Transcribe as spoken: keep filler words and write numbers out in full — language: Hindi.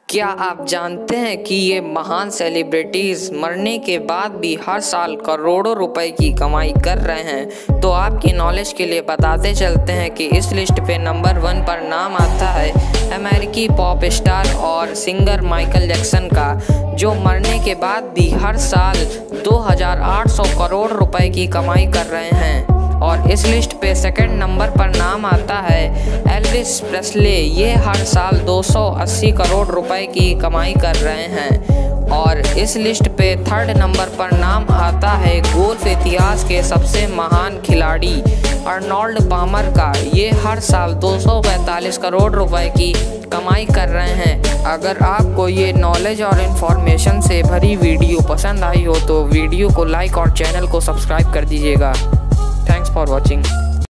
क्या आप जानते हैं कि ये महान सेलिब्रिटीज़ मरने के बाद भी हर साल करोड़ों रुपए की कमाई कर रहे हैं। तो आपकी नॉलेज के लिए बताते चलते हैं कि इस लिस्ट पे नंबर वन पर नाम आता है अमेरिकी पॉप स्टार और सिंगर माइकल जैक्सन का, जो मरने के बाद भी हर साल दो हज़ार आठ सौ करोड़ रुपए की कमाई कर रहे हैं। और इस लिस्ट पे सेकंड नंबर पर नाम आता है एल्विस प्रेस्ले। ये हर साल दो सौ अस्सी करोड़ रुपए की कमाई कर रहे हैं। और इस लिस्ट पे थर्ड नंबर पर नाम आता है गोल्फ इतिहास के सबसे महान खिलाड़ी अर्नोल्ड पामर का। ये हर साल दो सौ पैंतालीस करोड़ रुपए की कमाई कर रहे हैं। अगर आपको ये नॉलेज और इन्फॉर्मेशन से भरी वीडियो पसंद आई हो तो वीडियो को लाइक और चैनल को सब्सक्राइब कर दीजिएगा। Thanks for watching.